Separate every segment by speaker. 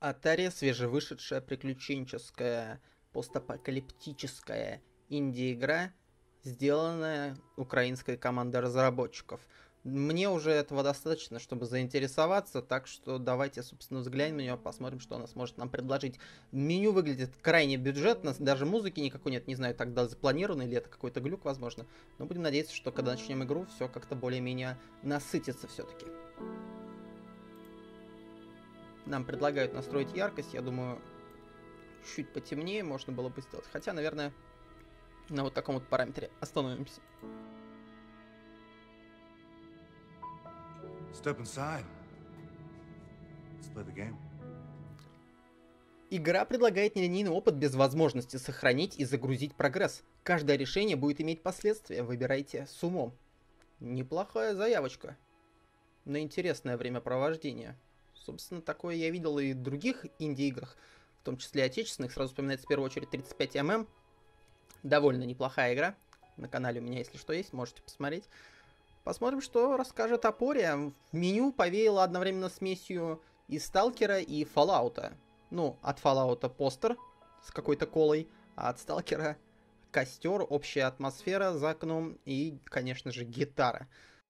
Speaker 1: Atari — свежевышедшая приключенческая постапокалиптическая инди-игра, сделанная украинской командой разработчиков. Мне уже этого достаточно, чтобы заинтересоваться, так что давайте, собственно, взглянем на нее, посмотрим, что она сможет нам предложить. Меню выглядит крайне бюджетно, даже музыки никакой нет, не знаю, тогда запланировано или это какой-то глюк, возможно. Но будем надеяться, что когда начнем игру, все как-то более-менее насытится все-таки. Нам предлагают настроить яркость, я думаю, чуть потемнее можно было бы сделать. Хотя, наверное, на вот таком вот параметре остановимся.
Speaker 2: Step inside. Let's play the game.
Speaker 1: Игра предлагает нелинейный опыт без возможности сохранить и загрузить прогресс. Каждое решение будет иметь последствия, выбирайте с умом. Неплохая заявочка на интересное времяпровождение. Собственно, такое я видел и в других инди-играх, в том числе отечественных. Сразу вспоминается в первую очередь 35 Довольно неплохая игра. На канале у меня, если что, есть, можете посмотреть. Посмотрим, что расскажет Апория. В меню повеяло одновременно смесью и Сталкера, и Fallout'а. Ну, от Fallout'а постер с какой-то колой, а от Сталкера костер, общая атмосфера за окном и, конечно же, гитара.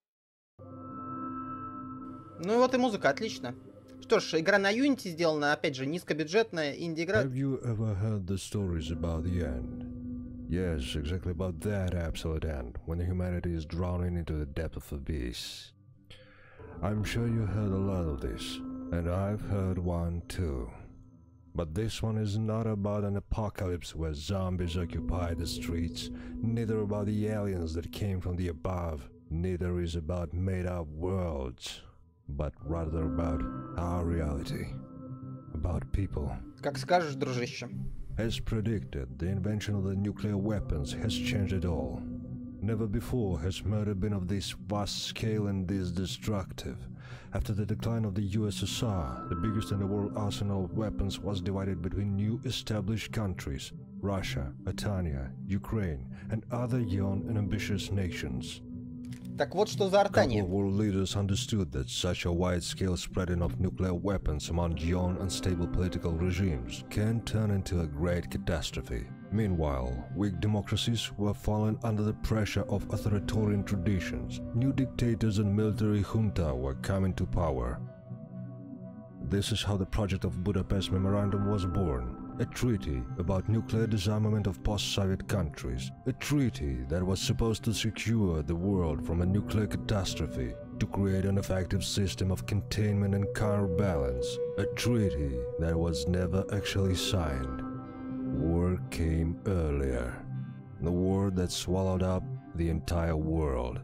Speaker 1: Ну и вот и музыка, отлично. Что ж, игра на Unity сделана, опять же, низкобюджетная инди-игра.
Speaker 3: Have you ever heard the stories about the end? Yes, exactly about that absolute end, when humanity is drowning into the depth of abyss. I'm sure you heard a lot of this, and I've heard one too. But this one is not about an apocalypse where zombies occupy the streets, neither about the aliens that came from the above, neither is about made-up worlds, but rather about our reality, about people.
Speaker 1: Как скажешь, дружище.
Speaker 3: As predicted, the invention of the nuclear weapons has changed it all. Never before has murder been of this vast scale and this destructive. After the decline of the USSR, the biggest in the world arsenal of weapons was divided between new established countries, Russia, Atania, Ukraine, and other young and ambitious nations.
Speaker 1: Так вот, что за артание.
Speaker 3: Couple world leaders understood that such a wide-scale spreading of nuclear weapons among young, unstable political regimes can turn into a great catastrophe. Meanwhile, weak democracies were falling under the pressure of authoritarian traditions. New dictators and military junta were coming to power. This is how the project of Budapest Memorandum was born. A treaty about nuclear disarmament of post-Soviet countries. A treaty that was supposed to secure the world from a nuclear catastrophe, to create an effective system of containment and counterbalance. A treaty that was never actually signed. War came earlier. The war that swallowed up the entire world.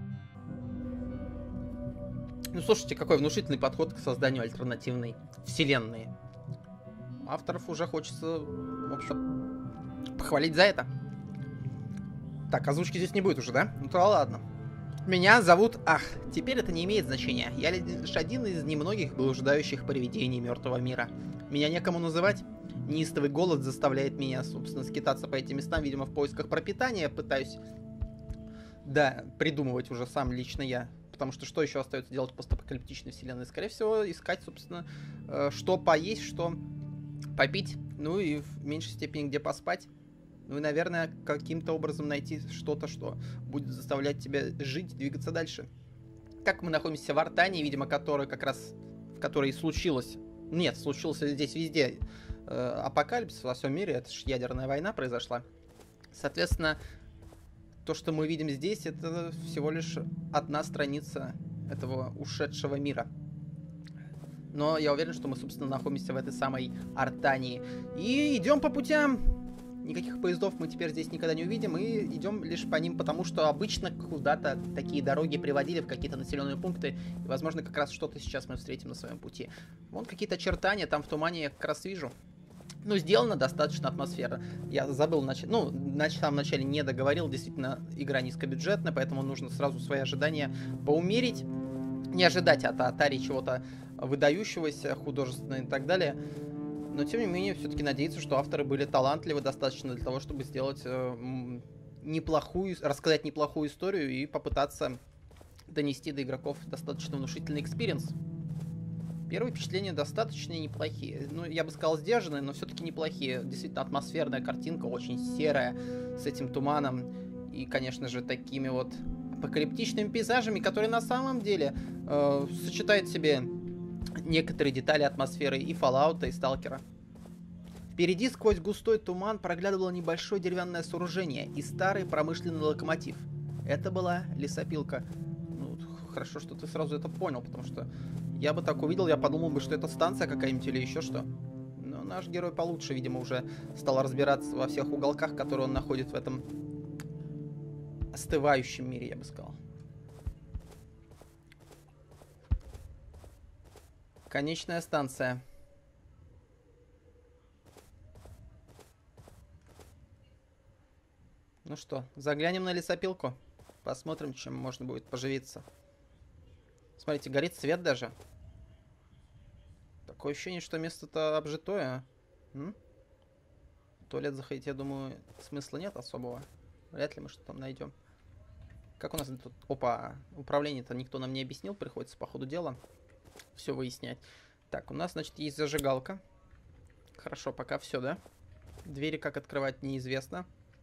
Speaker 1: Ну, слушайте, какой внушительный подход к созданию альтернативной вселенной. Авторов уже хочется, в общем, похвалить за это. Так, озвучки здесь не будет уже, да? Ну то ладно. Меня зовут... Ах, теперь это не имеет значения. Я лишь один из немногих блуждающих привидений мертвого мира. Меня некому называть. Неистовый голод заставляет меня, собственно, скитаться по этим местам, видимо, в поисках пропитания. Пытаюсь, да, придумывать уже сам лично я. Потому что что еще остается делать в постапокалиптичной вселенной? Скорее всего, искать, собственно, что поесть, что попить, ну и в меньшей степени где поспать. Ну и, наверное, каким-то образом найти что-то, что будет заставлять тебя жить, двигаться дальше. Как мы находимся в Артании, видимо, которая как раз, в которой случилось... Нет, случился здесь везде апокалипсис во всем мире, это же ядерная война произошла. Соответственно, то, что мы видим здесь, это всего лишь одна страница этого ушедшего мира. Но я уверен, что мы, собственно, находимся в этой самой Артании. И идем по путям. Никаких поездов мы теперь здесь никогда не увидим. И идем лишь по ним, потому что обычно куда-то такие дороги приводили в какие-то населенные пункты. И, возможно, как раз что-то сейчас мы встретим на своем пути. Вон какие-то очертания, там в тумане я как раз вижу. Ну, сделано достаточно атмосфера. Я забыл, в самом начале не договорил. Действительно, игра низкобюджетная, поэтому нужно сразу свои ожидания поумерить. Не ожидать от Atari чего-то выдающегося, художественного и так далее. Но, тем не менее, все-таки надеяться, что авторы были талантливы достаточно для того, чтобы сделать рассказать неплохую историю и попытаться донести до игроков достаточно внушительный экспириенс. Первые впечатления достаточно неплохие. Ну, я бы сказал, сдержанные, но все-таки неплохие. Действительно, атмосферная картинка, очень серая, с этим туманом. И, конечно же, такими вот апокалиптичными пейзажами, которые на самом деле сочетают в себе некоторые детали атмосферы и Fallout, и Сталкера. Впереди сквозь густой туман проглядывало небольшое деревянное сооружение и старый промышленный локомотив. Это была лесопилка. Ну, хорошо, что ты сразу это понял, потому что я бы так увидел, я подумал бы, что это станция какая-нибудь или еще что. Но наш герой получше, видимо, уже стал разбираться во всех уголках, которые он находит в этом остывающем мире, я бы сказал. Конечная станция. Ну что, заглянем на лесопилку. Посмотрим, чем можно будет поживиться. Смотрите, горит свет даже. Такое ощущение, что место-то обжитое. В туалет заходить, я думаю, смысла нет особого. Вряд ли мы что-то там найдем. Как у нас тут... Опа, управление-то никто нам не объяснил. Приходится по ходу дела все выяснять. Так, у нас, значит, есть зажигалка. Хорошо, пока все, да? Двери как открывать неизвестно.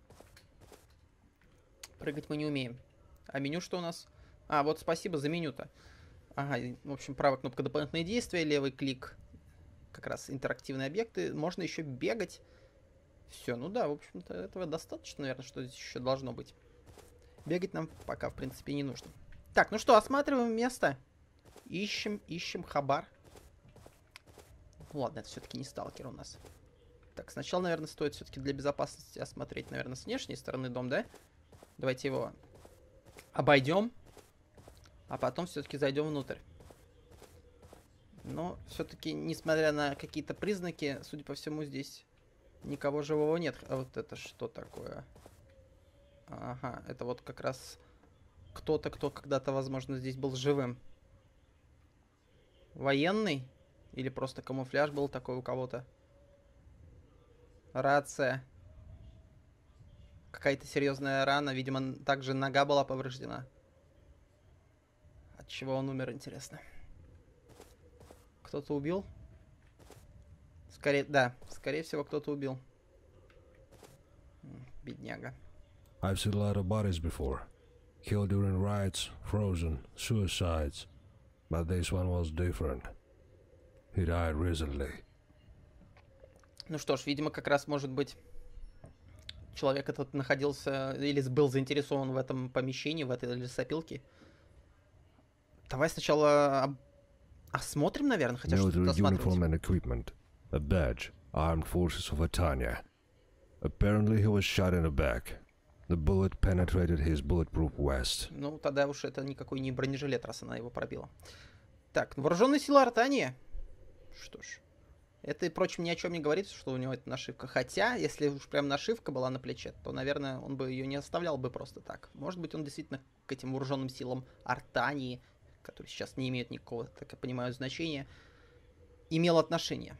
Speaker 1: Прыгать мы не умеем. А меню что у нас? А, вот спасибо за меню-то. Ага, в общем, правая кнопка дополнительные действия, левый клик как раз интерактивные объекты. Можно еще бегать. Все, ну да, в общем-то, этого достаточно, наверное, что здесь еще должно быть. Бегать нам пока, в принципе, не нужно. Так, ну что, осматриваем место. Ищем хабар. Ну ладно, это все-таки не сталкер у нас. Так, сначала, наверное, стоит все-таки для безопасности осмотреть, наверное, с внешней стороны дом, да? Давайте его обойдем, а потом все-таки зайдем внутрь. Но все-таки, несмотря на какие-то признаки, судя по всему, здесь никого живого нет. А вот это что такое? Ага, это вот как раз кто-то, кто когда-то, возможно, здесь был живым. Военный? Или просто камуфляж был такой у кого-то? Рация. Какая-то серьезная рана. Видимо, также нога была повреждена. От чего он умер, интересно. Кто-то убил? Да, скорее всего, кто-то убил. Бедняга.
Speaker 3: I've seen a lot of bodies before. Killed during riots, frozen, suicides. But this one was different. He died recently.
Speaker 1: Ну что ж, видимо, как раз, может быть, человек этот находился или был заинтересован в этом помещении, в этой лесопилке. Давай сначала осмотрим, наверное, хотя что тут осматривать.
Speaker 3: Uniform and equipment. A badge. Armed Forces of Atania. Apparently he was shot in the back. The bullet penetrated his bulletproof vest.
Speaker 1: Ну, тогда уж это никакой не бронежилет, раз она его пробила. Так, вооруженные силы Артании. Что ж. Это, впрочем, ни о чем не говорит, что у него это нашивка. Хотя, если уж прям нашивка была на плече, то, наверное, он бы ее не оставлял бы просто так. Может быть, он действительно к этим вооруженным силам Артании, которые сейчас не имеют никакого, так я понимаю, значения, имел отношение.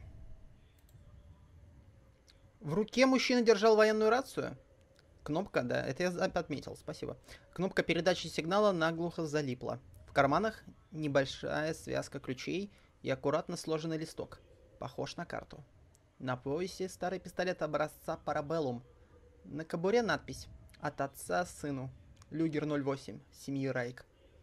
Speaker 1: В руке мужчина держал военную рацию. Кнопка, да, это я отметил, спасибо. Кнопка передачи сигнала наглухо залипла. В карманах небольшая связка ключей и аккуратно сложенный листок. Похож на карту. На поясе старый пистолет образца Parabellum. На кобуре надпись: от отца сыну. Люгер 08, семьи Райк.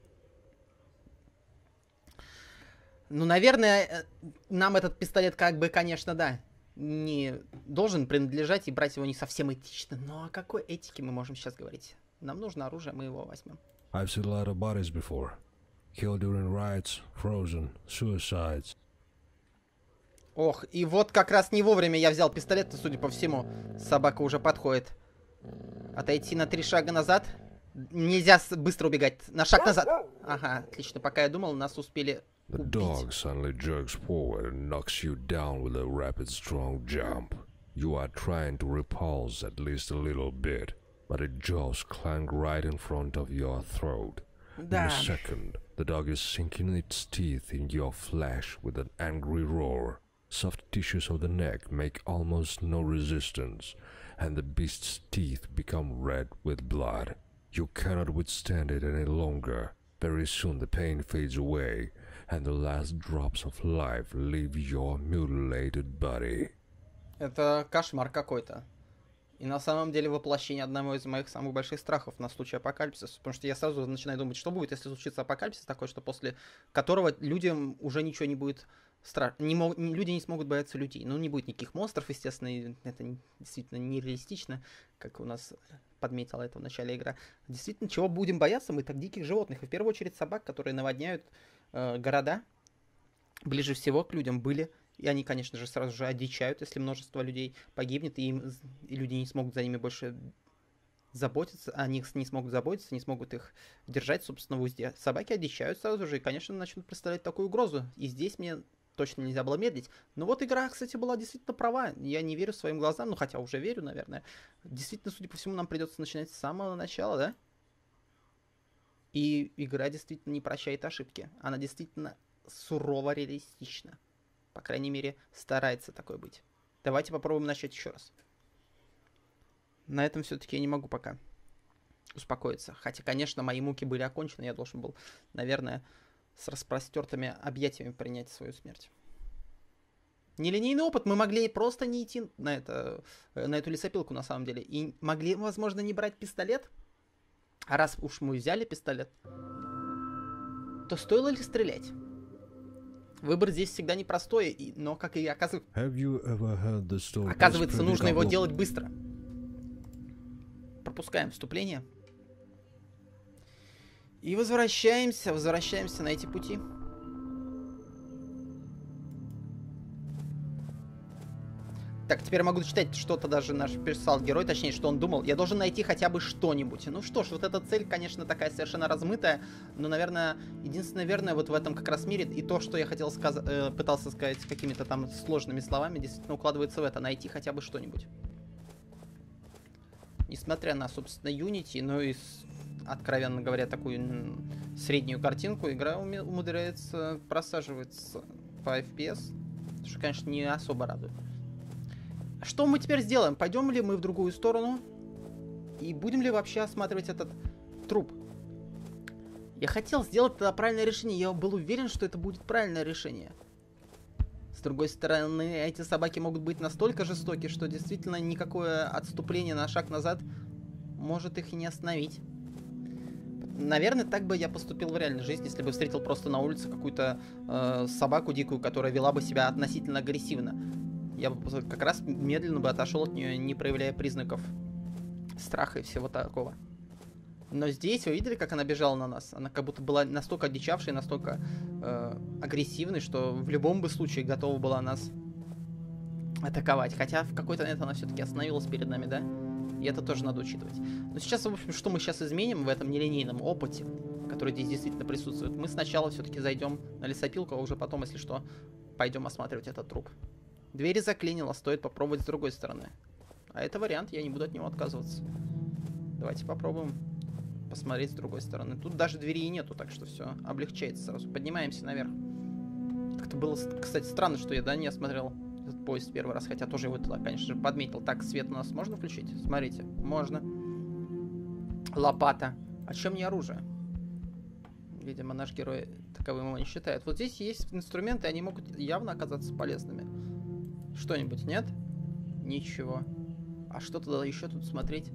Speaker 1: Ну, наверное, нам этот пистолет как бы, конечно, да, не должен принадлежать, и брать его не совсем этично. Но о какой этике мы можем сейчас говорить? Нам нужно оружие, мы его возьмем.
Speaker 3: I've seen a lot of bodies before. Killed during riots, frozen, suicides.
Speaker 1: Ох, и вот как раз не вовремя я взял пистолет, судя по всему, собака уже подходит. Отойти на 3 шага назад. Нельзя быстро убегать. На шаг назад. Ага, отлично. Пока я думал, нас успели
Speaker 3: The dog suddenly jerks forward and knocks you down with a rapid, strong jump. You are trying to repulse at least a little bit, but its jaws clank right in front of your throat.
Speaker 1: Да.
Speaker 3: In a second, the dog is sinking its teeth in your flesh with an angry roar. Soft tissues of the neck make almost no resistance, and the beast's teeth become red with blood. You cannot withstand it any longer. Very soon the pain fades away, and the last drops of life leave your mutilated body.
Speaker 1: Это кошмар какой-то. И на самом деле воплощение одного из моих самых больших страхов на случай апокалипсиса. Потому что я сразу начинаю думать, что будет, если случится апокалипсис такой, что после которого людям уже ничего не будет страшно. Люди не смогут бояться людей. Ну, не будет никаких монстров, естественно, и это действительно нереалистично, как у нас подметила это в начале игры. Действительно, чего будем бояться? Мы так диких животных. И в первую очередь собак, которые наводняют города, ближе всего к людям были. И они, конечно же, сразу же одичают, если множество людей погибнет, и люди не смогут за ними больше заботиться, о них не смогут заботиться, не смогут их держать, собственно, в узде. Собаки одичают сразу же и, конечно, начнут представлять такую угрозу. И здесь мне точно нельзя было медлить. Но вот игра, кстати, была действительно права. Я не верю своим глазам, ну хотя уже верю, наверное. Действительно, судя по всему, нам придется начинать с самого начала, да? И игра действительно не прощает ошибки. Она действительно сурово реалистична. По крайней мере, старается такой быть. Давайте попробуем начать еще раз. На этом все-таки я не могу пока успокоиться. Хотя, конечно, мои муки были окончены. Я должен был, наверное, с распростертыми объятиями принять свою смерть. Нелинейный опыт. Мы могли просто не идти на эту лесопилку, на самом деле. И могли, возможно, не брать пистолет. А раз уж мы взяли пистолет, то стоило ли стрелять? Выбор здесь всегда непростой, но, как и оказывается, нужно его делать быстро. Пропускаем вступление. И возвращаемся на эти пути. Так, теперь могу читать что-то даже наш писал герой, точнее, что он думал. Я должен найти хотя бы что-нибудь. Ну что ж, вот эта цель, конечно, такая совершенно размытая, но, наверное, единственное верное вот в этом как раз мире, и то, что я хотел пытался сказать какими-то там сложными словами, действительно укладывается в это. Найти хотя бы что-нибудь. Несмотря на, собственно, Unity, но и, откровенно говоря, такую среднюю картинку, игра умудряется просаживаться по FPS, что, конечно, не особо радует. Что мы теперь сделаем? Пойдем ли мы в другую сторону? И будем ли вообще осматривать этот труп? Я хотел сделать тогда правильное решение. Я был уверен, что это будет правильное решение. С другой стороны, эти собаки могут быть настолько жестоки, что действительно никакое отступление на шаг назад может их и не остановить. Наверное, так бы я поступил в реальной жизни, если бы встретил просто на улице какую-то собаку дикую, которая вела бы себя относительно агрессивно. Я бы как раз медленно бы отошел от нее, не проявляя признаков страха и всего такого. Но здесь вы видели, как она бежала на нас? Она как будто была настолько одичавшей, настолько агрессивной, что в любом бы случае готова была нас атаковать. Хотя в какой-то момент она все-таки остановилась перед нами, да? И это тоже надо учитывать. Но сейчас, в общем, что мы сейчас изменим в этом нелинейном опыте, который здесь действительно присутствует? Мы сначала все-таки зайдем на лесопилку, а уже потом, если что, пойдем осматривать этот труп. Двери заклинило, стоит попробовать с другой стороны. А это вариант, я не буду от него отказываться. Давайте попробуем посмотреть с другой стороны. Тут даже двери и нету, так что все облегчается сразу. Поднимаемся наверх. Как-то было, кстати, странно, что я, да, не осмотрел этот поезд первый раз, хотя тоже его туда, конечно же, подметил. Так, свет у нас можно включить? Смотрите, можно. Лопата. А чем не оружие? Видимо, наш герой таковым его не считает. Вот здесь есть инструменты, они могут явно оказаться полезными. Что-нибудь, нет? Ничего. А что тогда еще тут смотреть?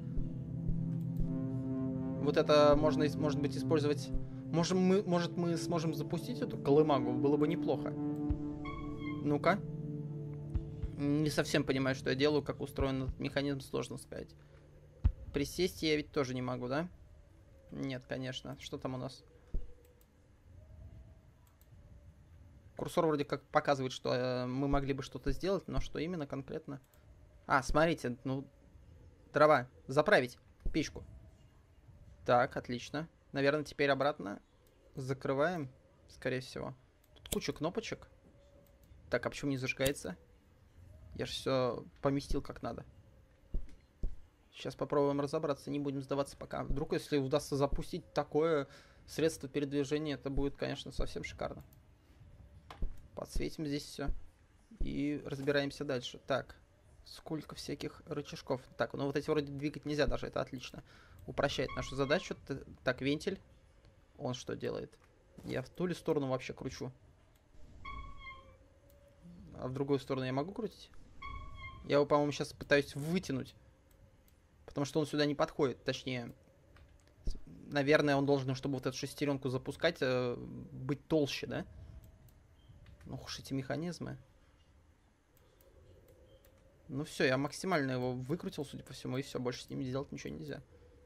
Speaker 1: Вот это можно, может быть, использовать... Может, мы сможем запустить эту колымагу? Было бы неплохо. Ну-ка. Не совсем понимаю, что я делаю, как устроен этот механизм, сложно сказать. Присесть я ведь тоже не могу, да? Нет, конечно. Что там у нас? Курсор вроде как показывает, что мы могли бы что-то сделать, но что именно конкретно? А, смотрите, ну, дрова. Заправить печку. Так, отлично. Наверное, теперь обратно закрываем, скорее всего. Тут куча кнопочек. Так, а почему не зажигается? Я же все поместил как надо. Сейчас попробуем разобраться, не будем сдаваться пока. Вдруг, если удастся запустить такое средство передвижения, это будет, конечно, совсем шикарно. Подсветим здесь все. И разбираемся дальше. Так, сколько всяких рычажков. Так, ну вот эти вроде двигать нельзя даже, это отлично. Упрощает нашу задачу. Так, вентиль. Он что делает? Я в ту ли сторону вообще кручу? А в другую сторону я могу крутить? Я его, по-моему, сейчас пытаюсь вытянуть. Потому что он сюда не подходит. Точнее, наверное, он должен, чтобы вот эту шестеренку запускать, быть толще, да? Ну уж эти механизмы. Ну все, я максимально его выкрутил, судя по всему, и все, больше с ним делать ничего нельзя.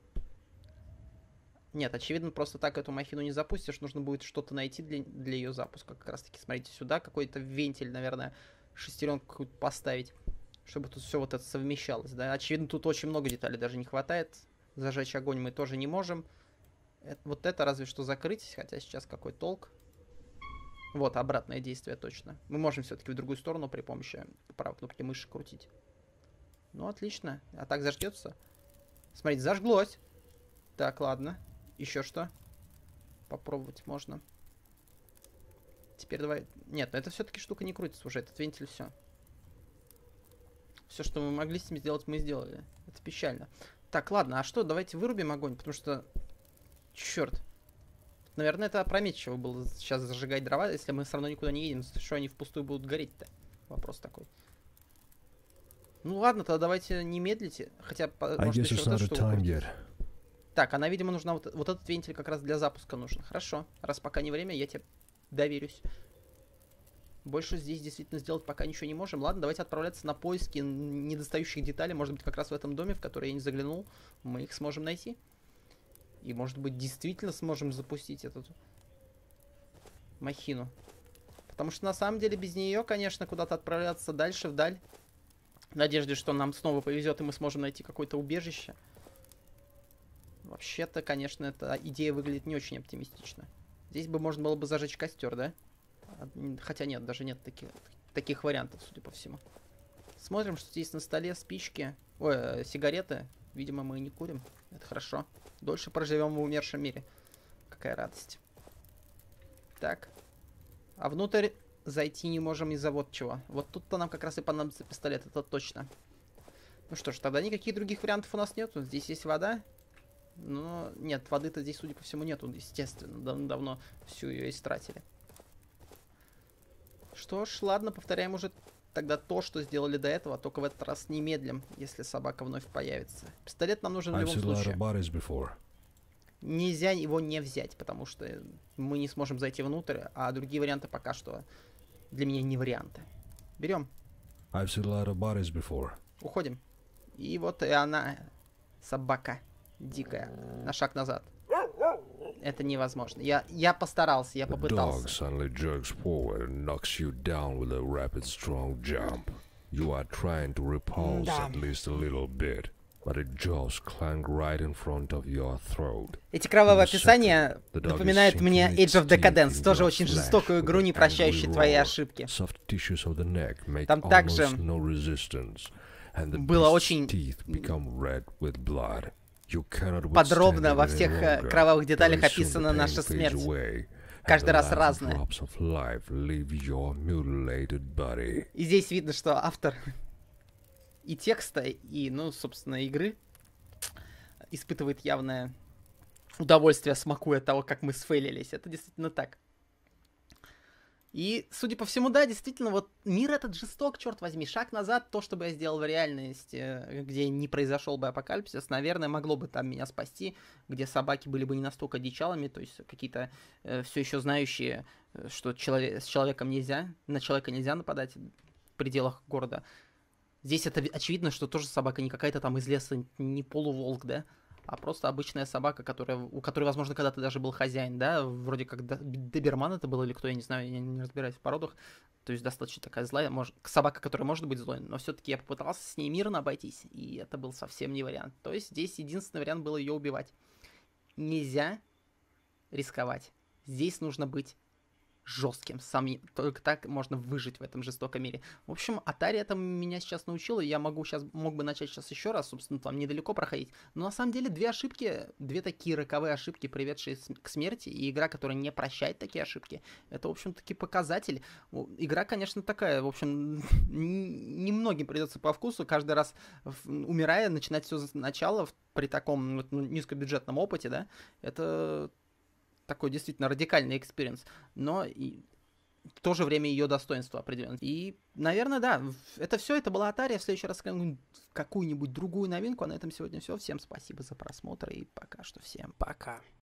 Speaker 1: Нет, очевидно, просто так эту махину не запустишь. Нужно будет что-то найти для ее запуска. Как раз таки, смотрите, сюда какой-то вентиль, наверное, шестеренку какую-то поставить, чтобы тут все вот это совмещалось, да. Очевидно, тут очень много деталей даже не хватает. Зажечь огонь мы тоже не можем. Вот это разве что закрыть, хотя сейчас какой толк. Вот, обратное действие точно. Мы можем все-таки в другую сторону при помощи правой кнопки мыши крутить. Ну, отлично. А так зажгется. Смотрите, зажглось. Так, ладно. Еще что? Попробовать можно. Теперь давай... Нет, но это все-таки штука не крутится уже. Этот вентиль все. Все, что мы могли с ним сделать, мы сделали. Это печально. Так, ладно, а что? Давайте вырубим огонь, потому что... Черт. Наверное, это опрометчиво было сейчас зажигать дрова, если мы все равно никуда не едем. Что они впустую будут гореть-то? Вопрос такой. Ну ладно, тогда давайте не медлите. Хотя, может, еще вот эту штуку. Так, она, видимо, нужна... Вот этот вентиль как раз для запуска нужен. Хорошо. Раз пока не время, я тебе доверюсь. Больше здесь действительно сделать пока ничего не можем. Ладно, давайте отправляться на поиски недостающих деталей. Может быть, как раз в этом доме, в который я не заглянул, мы их сможем найти. И, может быть, действительно сможем запустить эту махину. Потому что, на самом деле, без нее, конечно, куда-то отправляться дальше, вдаль. В надежде, что нам снова повезет, и мы сможем найти какое-то убежище. Вообще-то, конечно, эта идея выглядит не очень оптимистично. Здесь бы можно было бы зажечь костер, да? Хотя нет, даже нет таких вариантов, судя по всему. Смотрим, что здесь на столе спички. Ой, сигареты. Видимо, мы не курим. Это хорошо. Дольше проживем в умершем мире. Какая радость. Так. А внутрь зайти не можем из-за вот чего. Вот тут-то нам как раз и понадобится пистолет, это точно. Ну что ж, тогда никаких других вариантов у нас нету. Здесь есть вода. Но нет, воды-то здесь, судя по всему, нету. Естественно, давно всю ее истратили. Что ж, ладно, повторяем уже тогда то, что сделали до этого, только в этот раз не медлим, если собака вновь появится. Пистолет нам нужен в любом случае. Нельзя его не взять, потому что мы не сможем зайти внутрь, а другие варианты пока что для меня не варианты. Берем. Уходим. И вот и она, собака дикая, на шаг назад. Это невозможно. Я постарался, я попытался. Эти кровавые описания напоминают мне Age of Decadence, тоже очень жестокую игру, не прощающую твои ошибки. Там также было очень подробно во всех кровавых деталях описана наша смерть. Каждый раз разная. И здесь видно, что автор и текста, и, ну, собственно, игры испытывает явное удовольствие, смакуя того, как мы сфейлились. Это действительно так. И, судя по всему, да, действительно, вот мир этот жесток, черт возьми. Шаг назад, то, что бы я сделал в реальности, где не произошел бы апокалипсис, наверное, могло бы там меня спасти, где собаки были бы не настолько дичалами, то есть какие-то все еще знающие, что с человеком нельзя, на человека нельзя нападать в пределах города. Здесь это очевидно, что тоже собака не какая-то там из леса, не полуволк, да, а просто обычная собака, у которой, возможно, когда-то даже был хозяин, да, вроде как доберман это был или кто, я не знаю, я не разбираюсь в породах, то есть достаточно такая злая, собака, которая может быть злой, но все-таки я попытался с ней мирно обойтись, и это был совсем не вариант. То есть здесь единственный вариант был ее убивать. Нельзя рисковать. Здесь нужно быть жестким. Только так можно выжить в этом жестоком мире. В общем, Atari этому меня сейчас научила, и я мог бы начать сейчас еще раз, собственно, там недалеко проходить. Но на самом деле две такие роковые ошибки, приведшие к смерти, и игра, которая не прощает такие ошибки, это, в общем-таки, показатель. Игра, конечно, такая, в общем, немногим придется по вкусу, каждый раз, умирая, начинать все сначала при таком низкобюджетном опыте, да, это такой действительно радикальный экспириенс, но и в то же время ее достоинство определенно. И, наверное, да, это была Atari. В следующий раз какую-нибудь другую новинку. А на этом сегодня все. Всем спасибо за просмотр и пока что всем пока.